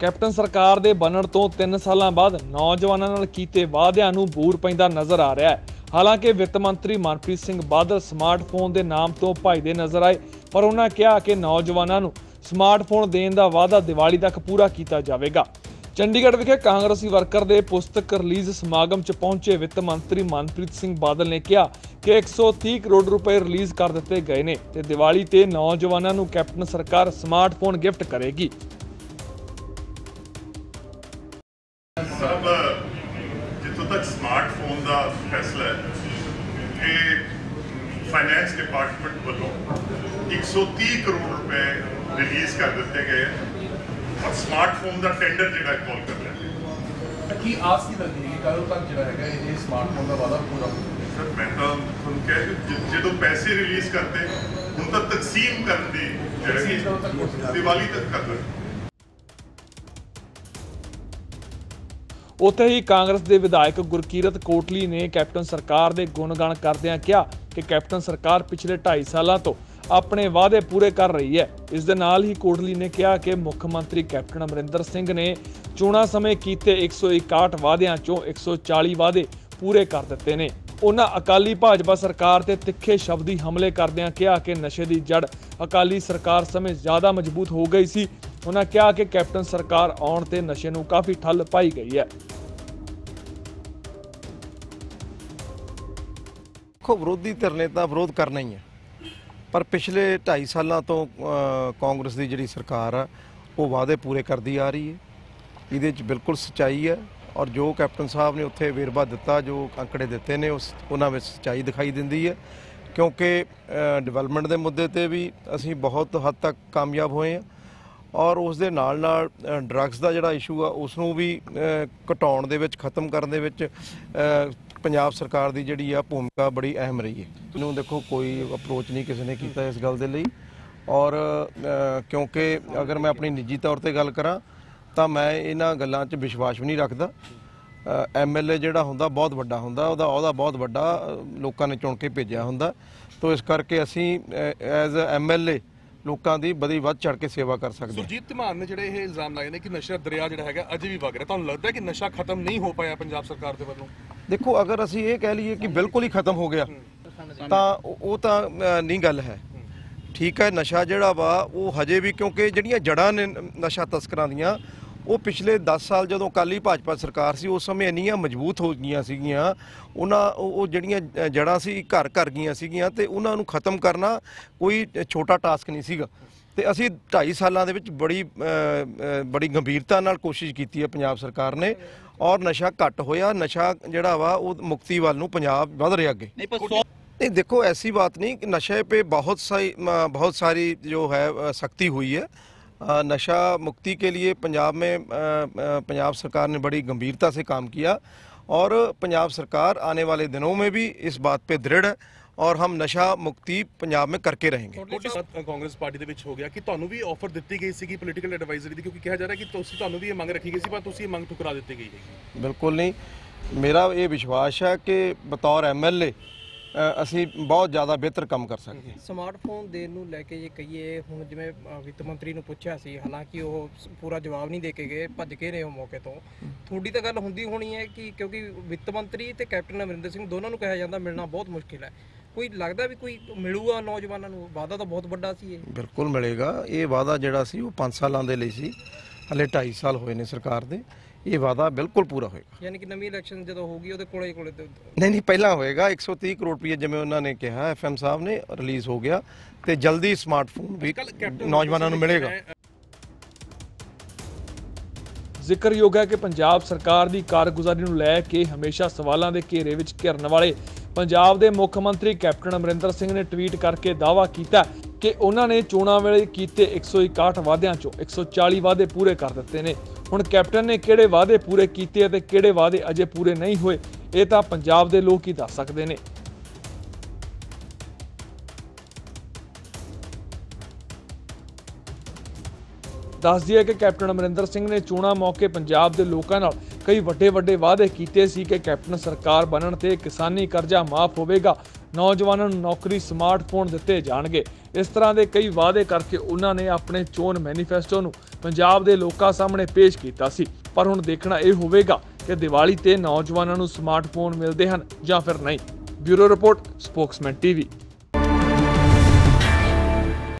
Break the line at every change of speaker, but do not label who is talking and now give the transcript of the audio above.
Captain ਸਰਕਾਰ ਦੇ ਬਣਨ ਤੋਂ 3 ਸਾਲਾਂ ਬਾਅਦ ਨੌਜਵਾਨਾਂ ਨਾਲ ਕੀਤੇ ਵਾਅਦਿਆਂ ਨੂੰ ਬੂਰ ਪੈਂਦਾ ਨਜ਼ਰ ਆ ਰਿਹਾ ਹੈ। ਹਾਲਾਂਕਿ ਵਿੱਤ ਮੰਤਰੀ ਮਨਪ੍ਰੀਤ ਸਿੰਘ ਬਾਦਲ ਸਮਾਰਟਫੋਨ ਦੇ ਨਾਮ ਤੋਂ ਭੱਜਦੇ ਨਜ਼ਰ ਆਏ, ਪਰ ਉਹਨਾਂ ਕਿਹਾ ਕਿ ਨੌਜਵਾਨਾਂ ਨੂੰ ਸਮਾਰਟਫੋਨ ਦੇਣ ਦਾ ਵਾਅਦਾ ਦੀਵਾਲੀ ਤੱਕ ਪੂਰਾ ਕੀਤਾ ਜਾਵੇਗਾ। ਚੰਡੀਗੜ੍ਹ ਵਿਖੇ ਕਾਂਗਰਸੀ ਵਰਕਰ ਦੇ ਪੁਸਤਕ ਰਿਲੀਜ਼ ਸਮਾਗਮ 'ਚ ਪਹੁੰਚੇ ਵਿੱਤ ਮੰਤਰੀ ਮਨਪ੍ਰੀਤ ਸਿੰਘ ਬਾਦਲ ਨੇ ਕਿਹਾ ਕਿ 130 ਕਰੋੜ ਰੁਪਏ ਰਿਲੀਜ਼ ਕਰ ਦਿੱਤੇ ਗਏ ਨੇ ਤੇ ਦੀਵਾਲੀ ਤੇ ਨੌਜਵਾਨਾਂ ਨੂੰ ਕੈਪਟਨ ਸਰਕਾਰ ਸਮਾਰਟਫੋਨ ਗਿਫਟ ਕਰੇਗੀ।
सब जितों तक स्मार्टफोन का फैसला है ये फाइनेंस डिपार्टमेंट वालों 130 करोड़ रुपए रिलीज़ कर दिए गए और स्मार्टफोन का टेंडर जो कॉल कर रहे हैं
की आस की लगती है कदों तक जो है ये स्मार्टफोन का वादा पूरा
सर मैं तो तुम कह जो पैसे रिलीज़ करते उन तक तकसीम कर दी दिवाली तक कर रहे।
ਉੱਥੇ ਹੀ ਕਾਂਗਰਸ ਦੇ ਵਿਧਾਇਕ ਗੁਰਕੀਰਤ ਕੋਟਲੀ ਨੇ ਕੈਪਟਨ ਸਰਕਾਰ ਦੇ ਗੁਣਗਾਨ ਕਰਦਿਆਂ ਕਿਹਾ ਕਿ ਕੈਪਟਨ ਸਰਕਾਰ ਪਿਛਲੇ 2.5 ਸਾਲਾਂ ਤੋਂ ਆਪਣੇ ਵਾਅਦੇ ਪੂਰੇ ਕਰ ਰਹੀ ਹੈ। ਇਸ ਦੇ ਨਾਲ ਹੀ ਕੋਟਲੀ ਨੇ ਕਿਹਾ ਕਿ ਮੁੱਖ ਮੰਤਰੀ ਕੈਪਟਨ ਅਮਰਿੰਦਰ ਸਿੰਘ ਨੇ ਚੋਣਾਂ ਸਮੇਂ ਕੀਤੇ 161 ਵਾਅਦਿਆਂ ਚੋਂ 140 ਵਾਅਦੇ ਪੂਰੇ ਕਰ ਦਿੱਤੇ ਨੇ। ਉਹਨਾਂ ਅਕਾਲੀ ਭਾਜਪਾ ਸਰਕਾਰ ਤੇ ਤਿੱਖੇ ਸ਼ਬਦੀ ਹਮਲੇ ਕਰਦਿਆਂ ਕਿਹਾ ਕਿ ਨਸ਼ੇ ਦੀ ਜੜ ਅਕਾਲੀ ਸਰਕਾਰ ਸਮੇਂ ਜ਼ਿਆਦਾ ਮਜ਼ਬੂਤ ਹੋ ਗਈ ਸੀ। ਉਹਨਾਂ ਕਿਹਾ ਕਿ ਕੈਪਟਨ ਸਰਕਾਰ ਆਉਣ ਤੇ ਨਸ਼ੇ ਨੂੰ ਕਾਫੀ ਠੱਲ ਪਾਈ ਗਈ ਹੈ।
ਦੇਖੋ ਵਿਰੋਧੀ ਧਿਰ ਨੇ ਤਾਂ ਵਿਰੋਧ ਕਰਨਾ ਹੀ ਹੈ, ਪਰ ਪਿਛਲੇ 2.5 ਸਾਲਾਂ ਤੋਂ ਕਾਂਗਰਸ ਦੀ ਜਿਹੜੀ ਸਰਕਾਰ ਆ ਉਹ ਵਾਅਦੇ ਪੂਰੇ ਕਰਦੀ ਆ ਰਹੀ ਹੈ। ਇਹਦੇ 'ਚ ਬਿਲਕੁਲ ਸੱਚਾਈ ਹੈ ਔਰ ਜੋ ਕੈਪਟਨ ਸਾਹਿਬ ਨੇ ਉੱਥੇ ਵੇਰਵਾ ਦਿੱਤਾ, ਜੋ ਅੰਕੜੇ ਦਿੱਤੇ ਨੇ ਉਹਨਾਂ ਵਿੱਚ ਸੱਚਾਈ ਦਿਖਾਈ ਦਿੰਦੀ ਹੈ, ਕਿਉਂਕਿ ਡਿਵੈਲਪਮੈਂਟ ਦੇ ਮੁੱਦੇ ਤੇ ਵੀ ਅਸੀਂ ਬਹੁਤ ਹੱਦ ਤੱਕ ਕਾਮਯਾਬ ਹੋਏ ਹਾਂ ਔਰ ਉਸ ਦੇ ਨਾਲ ਨਾਲ ਡਰੱਗਸ ਦਾ ਜਿਹੜਾ ਇਸ਼ੂ ਆ ਉਸ ਨੂੰ ਵੀ ਘਟਾਉਣ ਦੇ ਵਿੱਚ, ਖਤਮ ਕਰਨ ਦੇ ਵਿੱਚ ਪੰਜਾਬ ਸਰਕਾਰ ਦੀ ਜਿਹੜੀ ਆ ਭੂਮਿਕਾ ਬੜੀ ਅਹਿਮ ਰਹੀ ਹੈ। ਇਹਨੂੰ ਦੇਖੋ ਕੋਈ ਅਪਰੋਚ ਨਹੀਂ ਕਿਸੇ ਨੇ ਕੀਤਾ ਇਸ ਗੱਲ ਦੇ ਲਈ ਔਰ ਕਿਉਂਕਿ ਅਗਰ ਮੈਂ ਆਪਣੀ ਨਿੱਜੀ ਤੌਰ ਤੇ ਗੱਲ ਕਰਾਂ ਤਾਂ ਮੈਂ ਇਹਨਾਂ ਗੱਲਾਂ 'ਚ ਵਿਸ਼ਵਾਸ ਵੀ ਨਹੀਂ ਰੱਖਦਾ। MLA ਜਿਹੜਾ ਹੁੰਦਾ ਬਹੁਤ ਵੱਡਾ ਹੁੰਦਾ, ਉਹਦਾ ਬਹੁਤ ਵੱਡਾ ਲੋਕਾਂ ਨੇ ਚੁਣ ਕੇ ਭੇਜਿਆ ਹੁੰਦਾ, ਤਾਂ ਇਸ ਕਰਕੇ ਅਸੀਂ ਐਜ਼ MLA ਲੋਕਾਂ ਦੀ ਬੜੀ ਵੱਧ ਚੜ ਕੇ ਸੇਵਾ ਕਰ ਸਕਦੇ।
ਸੁਰਜੀਤ ਧਮਾਨ ਨੇ ਜਿਹੜੇ ਇਹ ਇਲਜ਼ਾਮ ਲਾਏ ਨੇ ਕਿ ਨਸ਼ਾ ਦਰਿਆ ਜਿਹੜਾ ਹੈਗਾ ਅਜੇ ਵੀ ਵਗ ਰਿਹਾ, ਤੁਹਾਨੂੰ ਲੱਗਦਾ ਕਿ ਨਸ਼ਾ ਖਤਮ ਨਹੀਂ ਹੋ ਪਾਇਆ ਪੰਜਾਬ ਸਰਕਾਰ ਦੇ ਵੱਲੋਂ?
ਦੇਖੋ ਅਗਰ ਅਸੀਂ ਇਹ ਕਹਿ ਲਈਏ ਕਿ ਬਿਲਕੁਲ ਹੀ ਖਤਮ ਹੋ ਗਿਆ ਤਾਂ ਉਹ ਤਾਂ ਨਹੀਂ ਗੱਲ ਹੈ। ਠੀਕ ਹੈ, ਨਸ਼ਾ ਜਿਹੜਾ ਵਾ ਉਹ ਹਜੇ ਵੀ, ਕਿਉਂਕਿ ਜਿਹੜੀਆਂ ਜੜ੍ਹਾਂ ਨੇ ਨਸ਼ਾ ਤਸਕਰਾਂ ਦੀਆਂ ਉਹ ਪਿਛਲੇ 10 ਸਾਲ ਜਦੋਂ ਅਕਾਲੀ ਭਾਜਪਾ ਸਰਕਾਰ ਸੀ ਉਸ ਸਮੇਂ ਇੰਨੀਆਂ ਮਜ਼ਬੂਤ ਹੋ ਗਈਆਂ ਸੀਗੀਆਂ, ਉਹ ਜਿਹੜੀਆਂ ਜੜ੍ਹਾਂ ਸੀ ਘਰ ਘਰ ਗਈਆਂ ਸੀਗੀਆਂ ਤੇ ਉਹਨਾਂ ਨੂੰ ਖਤਮ ਕਰਨਾ ਕੋਈ ਛੋਟਾ ਟਾਸਕ ਨਹੀਂ ਸੀਗਾ। ਤੇ ਅਸੀਂ 2.5 ਸਾਲਾਂ ਦੇ ਵਿੱਚ ਬੜੀ ਗੰਭੀਰਤਾ ਨਾਲ ਕੋਸ਼ਿਸ਼ ਕੀਤੀ ਹੈ ਪੰਜਾਬ ਸਰਕਾਰ ਨੇ ਔਰ ਨਸ਼ਾ ਘੱਟ ਹੋਇਆ। ਨਸ਼ਾ ਜਿਹੜਾ ਵਾ ਉਹ ਮੁਕਤੀ ਵੱਲ ਨੂੰ ਪੰਜਾਬ ਵਧ ਰਿਹਾ ਅੱਗੇ। नहीं देखो ऐसी बात नहीं कि नशे पे बहुत सारी जो है सख्ती हुई है। नशा मुक्ति के लिए पंजाब में पंजाब सरकार ने बड़ी गंभीरता से काम किया और पंजाब सरकार आने वाले दिनों में भी इस बात पे दृढ़ है और हम नशा मुक्ति पंजाब में करके रहेंगे।
कांग्रेस पार्टी ਦੇ ਵਿੱਚ ਹੋ ਗਿਆ ਕਿ ਤੁਹਾਨੂੰ ਵੀ ਆਫਰ ਦਿੱਤੀ ਗਈ ਸੀ ਪੋਲੀਟੀਕਲ ਐਡਵਾਈਜ਼ਰੀ ਦੀ, ਕਿਉਂਕਿ ਕਿਹਾ ਜਾ ਰਿਹਾ ਕਿ ਤੁਹਾਨੂੰ ਵੀ ਇਹ ਮੰਗ ਰੱਖੀ ਗਈ ਸੀ ਪਰ ਤੁਸੀਂ ਇਹ ਮੰਗ ਠੁਕਰਾ ਦਿੱਤੀ ਗਈ ਹੈ।
ਬਿਲਕੁਲ ਨਹੀਂ, ਮੇਰਾ ਇਹ ਵਿਸ਼ਵਾਸ ਹੈ ਕਿ ਬਤੌਰ MLA ਅਸੀਂ ਬਹੁਤ ਜ਼ਿਆਦਾ ਬਿਹਤਰ ਕੰਮ ਕਰ ਸਕਦੇ ਹਾਂ।
ਸਮਾਰਟਫੋਨ ਦੇਣ ਨੂੰ ਲੈ ਕੇ ਜੇ ਕਹੀਏ, ਹੁਣ ਜਿਵੇਂ ਵਿੱਤ ਮੰਤਰੀ ਨੂੰ ਪੁੱਛਿਆ ਸੀ, ਹਾਲਾਂਕਿ ਉਹ ਪੂਰਾ ਜਵਾਬ ਨਹੀਂ ਦੇ ਕੇ ਗਏ, ਭੱਜ ਕੇ ਰਹੇ ਉਹ ਮੌਕੇ ਤੋਂ। ਤੁਹਾਡੀ ਤਾਂ ਗੱਲ ਹੁੰਦੀ ਹੋਣੀ ਹੈ ਕਿ ਕਿਉਂਕਿ ਵਿੱਤ ਮੰਤਰੀ ਤੇ ਕੈਪਟਨ ਅਮਰਿੰਦਰ ਸਿੰਘ ਦੋਨਾਂ ਨੂੰ ਕਿਹਾ ਜਾਂਦਾ ਮਿਲਣਾ ਬਹੁਤ ਮੁਸ਼ਕਿਲ ਹੈ, ਕੋਈ ਲੱਗਦਾ ਵੀ ਕੋਈ ਮਿਲੂਗਾ ਨੌਜਵਾਨਾਂ ਨੂੰ? ਵਾਅਦਾ ਤਾਂ ਬਹੁਤ ਵੱਡਾ ਸੀ ਇਹ।
ਬਿਲਕੁਲ ਮਿਲੇਗਾ। ਇਹ ਵਾਅਦਾ ਜਿਹੜਾ ਸੀ ਉਹ 5 ਸਾਲਾਂ ਦੇ ਲਈ ਸੀ, ਹਲੇ 2.5 ਸਾਲ ਹੋਏ ਨੇ ਸਰਕਾਰ ਦੇ। ਇਹ ਵਾਅਦਾ ਬਿਲਕੁਲ ਪੂਰਾ ਹੋਏਗਾ।
ਯਾਨੀ ਕਿ ਨਵੀਂ ਇਲੈਕਸ਼ਨ ਜਦੋਂ ਹੋਊਗੀ ਉਹਦੇ ਕੋਲੇ
ਨਹੀਂ ਪਹਿਲਾਂ ਹੋਏਗਾ। 130 ਕਰੋੜ ਰੁਪਏ ਜਿਵੇਂ ਉਹਨਾਂ ਨੇ ਕਿਹਾ FM ਸਾਹਿਬ ਨੇ ਰਿਲੀਜ਼ ਹੋ ਗਿਆ ਤੇ ਜਲਦੀ ਸਮਾਰਟਫੋਨ ਵੀ ਨੌਜਵਾਨਾਂ ਨੂੰ ਮਿਲੇਗਾ।
ਜ਼ਿਕਰਯੋਗ ਹੈ ਕਿ ਪੰਜਾਬ ਸਰਕਾਰ ਦੀ ਕਾਰਗੁਜ਼ਾਰੀ ਨੂੰ ਲੈ ਕੇ ਹਮੇਸ਼ਾ ਸਵਾਲਾਂ ਦੇ ਘੇਰੇ ਵਿੱਚ ਘਿਰਨ ਵਾਲੇ ਪੰਜਾਬ ਦੇ ਮੁੱਖ ਮੰਤਰੀ ਕੈਪਟਨ ਅਮਰਿੰਦਰ ਸਿੰਘ ਨੇ ਟਵੀਟ ਕਰਕੇ ਦਾਅਵਾ ਕੀਤਾ ਕਿ ਉਹਨਾਂ ਨੇ ਚੋਣਾਂ ਵੇਲੇ ਕੀਤੇ 161 ਵਾਅਦਿਆਂ ਚੋਂ 140 ਵਾਅਦੇ ਪੂਰੇ ਕਰ ਦਿੱਤੇ ਨੇ। ਹੁਣ ਕੈਪਟਨ ਨੇ ਕਿਹੜੇ ਵਾਅਦੇ ਪੂਰੇ ਕੀਤੇ ਅਤੇ ਕਿਹੜੇ ਵਾਅਦੇ ਅਜੇ ਪੂਰੇ ਨਹੀਂ ਹੋਏ, ਇਹ ਤਾਂ ਪੰਜਾਬ ਦੇ ਲੋਕ ਹੀ ਦੱਸ ਸਕਦੇ ਨੇ। ਦੱਸ ਦਈਏ ਕਿ ਕੈਪਟਨ ਅਮਰਿੰਦਰ ਸਿੰਘ ਨੇ ਚੋਣਾਂ ਮੌਕੇ ਪੰਜਾਬ ਦੇ ਲੋਕਾਂ ਨਾਲ ਕਈ ਵੱਡੇ ਵਾਅਦੇ ਕੀਤੇ ਸੀ ਕਿ ਕੈਪਟਨ ਸਰਕਾਰ ਬਣਨ ਤੇ ਕਿਸਾਨੀ ਕਰਜ਼ਾ ਮਾਫ ਹੋਵੇਗਾ, ਨੌਜਵਾਨਾਂ ਨੂੰ ਨੌਕਰੀ, ਸਮਾਰਟਫੋਨ ਦਿੱਤੇ ਜਾਣਗੇ। ਇਸ ਤਰ੍ਹਾਂ ਦੇ ਕਈ ਵਾਅਦੇ ਕਰਕੇ ਉਹਨਾਂ ਨੇ ਆਪਣੇ ਚੋਣ ਮੈਨੀਫੈਸਟੋ ਨੂੰ ਪੰਜਾਬ ਦੇ ਲੋਕਾਂ ਸਾਹਮਣੇ ਪੇਸ਼ ਕੀਤਾ ਸੀ। ਪਰ ਹੁਣ ਦੇਖਣਾ ਇਹ ਹੋਵੇਗਾ ਕਿ ਦੀਵਾਲੀ ਤੇ ਨੌਜਵਾਨਾਂ ਨੂੰ ਸਮਾਰਟਫੋਨ ਮਿਲਦੇ ਹਨ ਜਾਂ ਫਿਰ ਨਹੀਂ। Bureau report, Spokesman TV.